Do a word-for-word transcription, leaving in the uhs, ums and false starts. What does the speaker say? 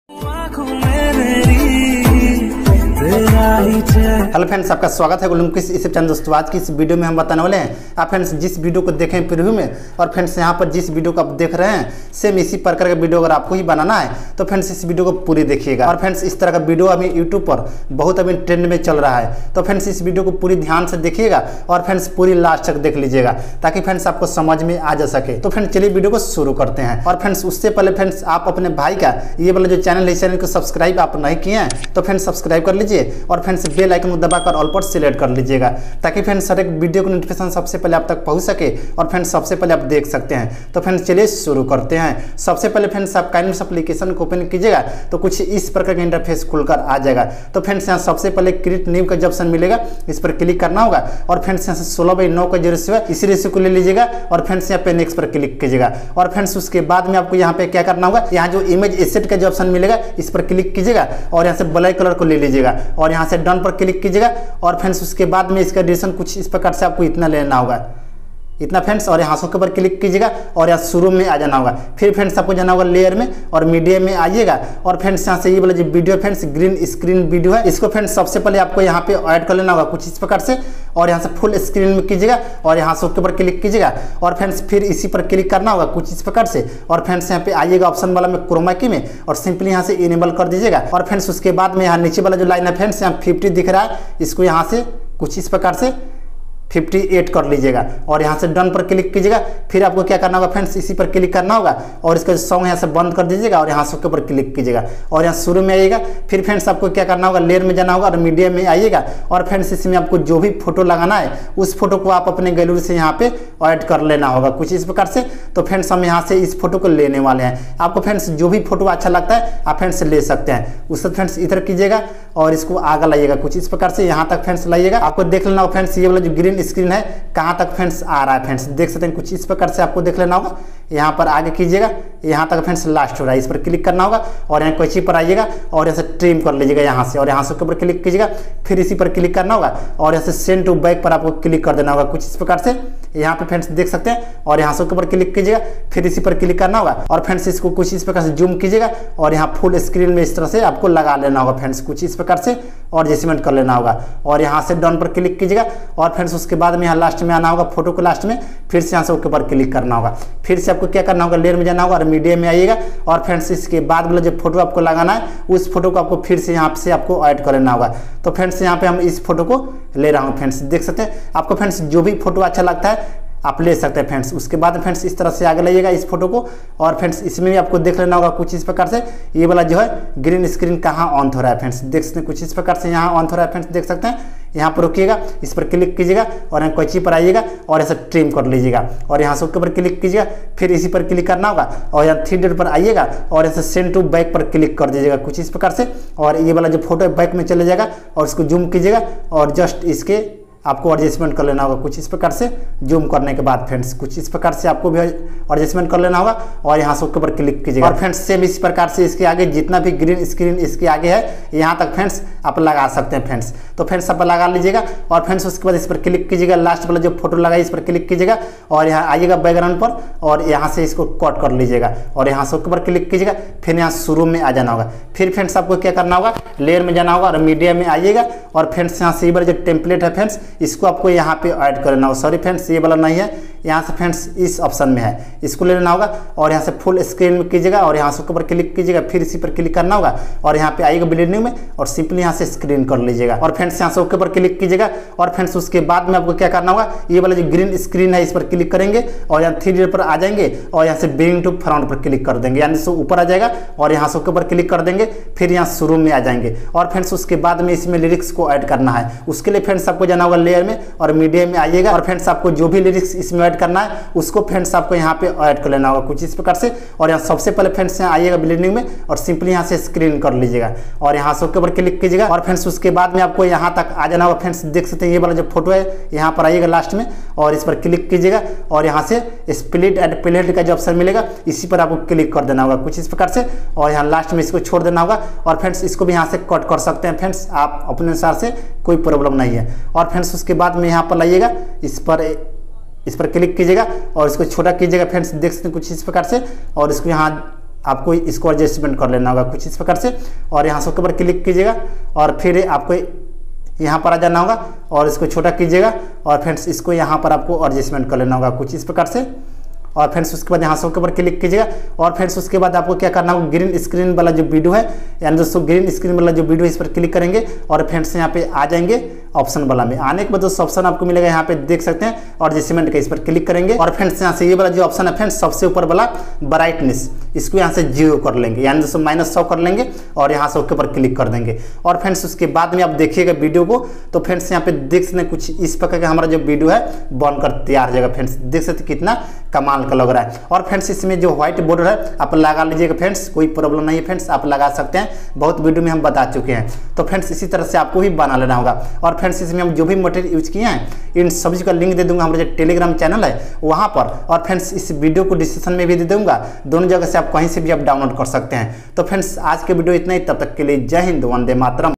Hello friends, आपका स्वागत है गुलम किस इस चैनल। दोस्तों, आज की इस वीडियो में हम बताने वाले हैं आप फ्रेंड्स जिस वीडियो को देखें प्रीव्यू में, और फ्रेंड्स यहाँ पर जिस वीडियो को आप देख रहे हैं सेम इसी प्रकार का वीडियो अगर आपको ही बनाना है तो फ्रेंड्स इस वीडियो को पूरी देखिएगा। और फ्रेंड्स इस तरह का वीडियो अभी यूट्यूब पर बहुत अभी ट्रेंड में चल रहा है, तो फ्रेंड्स इस वीडियो को पूरी ध्यान से देखिएगा और फ्रेंड्स पूरी लास्ट तक देख लीजिएगा ताकि फ्रेंड्स आपको समझ में आ जा सके। तो फ्रेंड्स चलिए वीडियो को शुरू करते हैं। और फ्रेंड्स उससे पहले फ्रेंड्स आप अपने भाई का ये वाला जो चैनल है, चैनल को सब्सक्राइब आप नहीं किए हैं तो फ्रेंड्स सब्सक्राइब कर लीजिए और फ्रेंड्स बेल आइकन को दबाकर ऑल पर सिलेक्ट कर लीजिएगा ताकि फ्रेंड्स हर एक वीडियो को नोटिफिकेशन सबसे पहले आप तक पहुंच सके और फ्रेंड्स सबसे पहले आप देख सकते हैं। तो फ्रेंड्स चलिए शुरू करते हैं। सबसे पहले फ्रेंड्स आप काइंडनेस एप्लीकेशन को ओपन कीजिएगा तो कुछ इस प्रकार का इंटरफेस खुलकर आ जाएगा। तो फ्रेंड्स यहाँ सबसे पहले क्रिएट न्यू का जो ऑप्शन मिलेगा इस पर क्लिक करना होगा और फ्रेंड्स यहाँ से सोलह बाई नौ का जो रेशियो है इसी रेशियो को ले लीजिएगा और फ्रेंड्स यहाँ पे नेक्स्ट पर क्लिक कीजिएगा। और फ्रेंड्स उसके बाद में आपको यहाँ पे क्या करना होगा, यहाँ जो इमेज एसेट का जो ऑप्शन मिलेगा इस पर क्लिक कीजिएगा और यहाँ से ब्लैक कलर को ले लीजिएगा और यहाँ से डन पर क्लिक कीजिएगा। और फ्रेंड्स उसके बाद में इसका ड्यूरेशन कुछ इस प्रकार से आपको इतना लेना होगा, इतना फ्रेंड्स। और यहाँ के ऊपर क्लिक कीजिएगा और यहाँ शुरू में आ जाना होगा। फिर फ्रेंड्स आपको जाना होगा लेयर में और मीडियम में आइएगा और फ्रेंड्स यहाँ से ये वाला जो video friends green screen video है इसको फ्रेंड्स सबसे पहले आपको यहाँ पे ऐड कर लेना होगा कुछ इस प्रकार से। और यहाँ से फुल स्क्रीन में कीजिएगा और यहाँ से उसके ऊपर क्लिक कीजिएगा और फ्रेंड्स फिर इसी पर क्लिक करना होगा कुछ इस प्रकार से। और फ्रेंड्स यहाँ पे आइएगा ऑप्शन वाला में क्रोमा की में और सिंपली यहाँ से इनेबल कर दीजिएगा। और फ्रेंड्स उसके बाद में यहाँ नीचे वाला जो लाइन है फ्रेंड्स यहाँ फिफ्टी दिख रहा है, इसको यहाँ से कुछ इस प्रकार से अट्ठावन कर लीजिएगा और यहाँ से डन पर क्लिक कीजिएगा। फिर आपको क्या करना होगा फ्रेंड्स इसी पर क्लिक करना होगा और इसका सॉन्ग यहाँ से बंद कर दीजिएगा और यहाँ से ऊपर क्लिक कीजिएगा और यहाँ शुरू में आइएगा। फिर फ्रेंड्स आपको क्या करना होगा, लेयर में जाना होगा और मीडियम में आइएगा और फ्रेंड्स इसमें आपको जो भी फोटो लगाना है उस फोटो को आप अपने गैलरी से यहाँ पे ऐड कर लेना होगा कुछ इस प्रकार से। तो फ्रेंड्स हम यहाँ से इस फोटो को लेने वाले हैं। आपको फ्रेंड्स जो भी फोटो अच्छा लगता है आप फ्रेंड्स ले सकते हैं। उससे फ्रेंड्स इधर कीजिएगा और इसको आगे लाइएगा कुछ इस प्रकार से, यहाँ तक फ्रेंड्स लाइएगा। आपको देख लेना होगा फ्रेंड्स ये वाला जो ग्रीन स्क्रीन है कहाँ तक फ्रेंड्स आ रहा है, फ्रेंड्स देख सकते हैं कुछ इस प्रकार से आपको देख लेना होगा। यहाँ पर आगे कीजिएगा, यहाँ तक फ्रेंड्स लास्ट हो रहा है, इस पर क्लिक करना होगा और यहाँ कैंची पर आइएगा और यहाँ से ट्रिम कर लीजिएगा यहाँ से और यहाँ से ऊपर क्लिक कीजिएगा। फिर इसी पर क्लिक करना होगा और यहाँ से सेंड टू बैक पर आपको क्लिक कर देना होगा कुछ इस प्रकार से, यहाँ पे फ्रेंड्स देख सकते हैं। और यहाँ से ऊपर क्लिक कीजिएगा, फिर इसी पर क्लिक करना होगा और फ्रेंड्स इसको कुछ इस प्रकार से जूम कीजिएगा और यहाँ फुल स्क्रीन में इस तरह से आपको लगा लेना होगा फ्रेंड्स कुछ इस प्रकार से और एडजस्टमेंट कर लेना होगा और यहाँ से डाउन पर क्लिक कीजिएगा। और फ्रेंड्स उसके बाद में यहाँ लास्ट में आना होगा, फोटो को लास्ट में फिर से यहाँ से ओके पर क्लिक करना होगा। फिर से आपको क्या करना होगा, लेयर में जाना होगा और मीडियम में आइएगा और फ्रेंड्स इसके बाद वाला जो फोटो आपको लगाना है उस फोटो को आपको फिर से यहाँ से आपको ऐड कर लेना होगा। तो फ्रेंड्स यहाँ पे हम इस फोटो को ले रहा हूँ फ्रेंड्स, देख सकते हैं। आपको फ्रेंड्स जो भी फोटो अच्छा लगता है आप ले सकते हैं फ्रेंड्स। उसके बाद फ्रेंड्स इस तरह से आगे लाइएगा इस फोटो को और फ्रेंड्स इसमें भी आपको देख लेना होगा कुछ इस प्रकार से ये वाला जो है ग्रीन स्क्रीन कहाँ ऑन हो रहा है फ्रेंड्स, देख सकते हैं कुछ इस प्रकार से यहाँ ऑन हो रहा है फ्रेंड्स, देख सकते हैं। यहाँ पर रुकिएगा, इस पर क्लिक कीजिएगा और यहाँ कैंची पर आइएगा और ऐसे ट्रिम कर लीजिएगा और यहाँ से ऊपर क्लिक कीजिएगा। फिर इसी पर क्लिक करना होगा और यहाँ थ्री डॉट पर आइएगा और ऐसे सेंड टू बैक पर क्लिक कर दीजिएगा कुछ इस प्रकार से और ये वाला जो फोटो है बैक में चले जाएगा और इसको जूम कीजिएगा और जस्ट इसके आपको एडजस्टमेंट कर लेना होगा कुछ इस प्रकार से। जूम करने के बाद फ्रेंड्स कुछ इस प्रकार से आपको भी एडजस्टमेंट कर लेना होगा और यहाँ से ऊपर क्लिक कीजिएगा। और फ्रेंड्स सेम इस प्रकार से इसके आगे जितना भी ग्रीन स्क्रीन इसके आगे है यहाँ तक फ्रेंड्स आप लगा सकते हैं फ्रेंड्स। तो फ्रेंड्स आप लगा लीजिएगा और फ्रेंड्स उसके बाद इस पर क्लिक कीजिएगा, लास्ट वाला जो फोटो लगा इस पर क्लिक कीजिएगा और यहाँ आइएगा बैकग्राउंड पर और यहाँ से इसको कट कर लीजिएगा और यहाँ से ऊपर क्लिक कीजिएगा। फिर यहाँ शुरू में आ जाना होगा। फिर फ्रेंड्स आपको क्या करना होगा, लेयर में जाना होगा और मीडिया में आइएगा और फ्रेंड्स यहाँ से ये वाला जो टेम्पलेट है फ्रेंड्स इसको आपको यहाँ पे ऐड करना होगा। सॉरी फ्रेंड्स ये वाला नहीं है, यहाँ से फ्रेंड्स इस ऑप्शन में है, इसको ले लेना होगा और यहाँ से फुल स्क्रीन में कीजिएगा और यहाँ से ऊपर क्लिक कीजिएगा। फिर इसी पर क्लिक करना होगा और यहाँ पे आइएगा ब्लेंडिंग में और सिंपली यहाँ से स्क्रीन कर लीजिएगा और फ्रेंड्स यहाँ से ओके पर क्लिक कीजिएगा। और फ्रेंड्स उसके बाद में आपको क्या करना होगा, ये वाला जो ग्रीन स्क्रीन है इस पर क्लिक करेंगे और यहाँ थ्री डी पर आ जाएंगे और यहाँ से ब्रिंग टू फ्रंट पर क्लिक कर देंगे, यानी से ऊपर आ जाएगा और यहाँ से ओके पर क्लिक कर देंगे। फिर यहाँ शुरू में आ जाएंगे और फ्रेंड्स उसके बाद में इसमें लिरिक्स को ऐड करना है। उसके लिए फ्रेंड्स आपको जाना होगा लेयर में और मीडियम में आइएगा और फ्रेंड्स आपको जो भी लिरिक्स इसमें ऐड करना है उसको फ्रेंड्स आपको यहाँ पे ऐड कर लेना होगा कुछ इस प्रकार से। और यहाँ सबसे पहले फ्रेंड्स यहाँ आइएगा ब्लेंडिंग में और सिंपली यहाँ से स्क्रीन कर लीजिएगा और यहाँ से ऊपर क्लिक कीजिएगा। और फ्रेंड्स उसके बाद में आपको यहाँ तक आ जाना होगा फ्रेंड्स, देख सकते हैं ये वाला जो फोटो है यहाँ पर आइएगा लास्ट में और इस पर क्लिक कीजिएगा और यहाँ से स्प्लिट एंड प्लेट का जो ऑप्शन मिलेगा इसी पर आपको क्लिक कर देना होगा कुछ इस प्रकार से और यहाँ लास्ट में इसको छोड़ देना होगा। और फ्रेंड्स इसको भी यहाँ से कट कर सकते हैं फ्रेंड्स आप अपने अनुसार से, कोई प्रॉब्लम नहीं है। और फ्रेंड्स उसके बाद में यहाँ पर लाइएगा, इस पर इस पर क्लिक कीजिएगा और इसको छोटा कीजिएगा फ्रेंड्स, देख सकते हैं कुछ इस प्रकार से और इसको यहाँ आपको इसको एडजस्टमेंट कर लेना होगा कुछ इस प्रकार से। और यहाँ से ऊपर क्लिक कीजिएगा और फिर आपको यहाँ पर आ जाना होगा और इसको छोटा कीजिएगा और फ्रेंड्स इसको यहाँ पर आपको एडजस्टमेंट कर लेना होगा कुछ इस प्रकार से। और फ्रेंड्स उसके बाद यहाँ से ऊपर क्लिक कीजिएगा और फ्रेंड्स उसके बाद आपको क्या करना होगा, ग्रीन स्क्रीन वाला जो वीडियो है यानी दोस्तों ग्रीन स्क्रीन वाला जो वीडियो है इस पर क्लिक करेंगे और फ्रेंड्स यहाँ पे आ जाएंगे ऑप्शन वाला में। आने के बाद दोस्तों ऑप्शन आपको मिलेगा यहाँ पे देख सकते हैं और एडजस्टमेंट का इस पर क्लिक करेंगे और फ्रेंड्स यहाँ से ये वाला जो ऑप्शन है फ्रेंड्स सबसे ऊपर वाला ब्राइटनेस इसको यहाँ से जीरो कर लेंगे यानी दोस्तों माइनस सौ कर लेंगे और यहाँ से उसके ऊपर क्लिक कर देंगे। और फ्रेंड्स उसके बाद में आप देखिएगा वीडियो को तो फ्रेंड्स यहाँ पे देख सकते हैं कुछ इस प्रकार का हमारा जो वीडियो है बनकर तैयार हो जाएगा। फ्रेंड्स देख सकते कितना कमाल का लग रहा है। और फ्रेंड्स इसमें जो व्हाइट बॉर्डर है आप लगा लीजिएगा फ्रेंड्स, कोई प्रॉब्लम नहीं है फ्रेंड्स, आप लगा सकते हैं, बहुत वीडियो में हम बता चुके हैं। तो फ्रेंड्स इसी तरह से आपको ही बना लेना होगा। और फ्रेंड्स इसमें हम जो भी मटेरियल यूज किए हैं इन सभी का लिंक दे दूंगा हमारे जो टेलीग्राम चैनल है वहाँ पर। और फ्रेंड्स इस वीडियो को डिस्क्रिप्शन में भी दे दूंगा, दोनों जगह से आप कहीं से भी आप डाउनलोड कर सकते हैं। तो फ्रेंड्स आज के वीडियो इतना ही, तब तक के लिए जय हिंद, वंदे मातरम।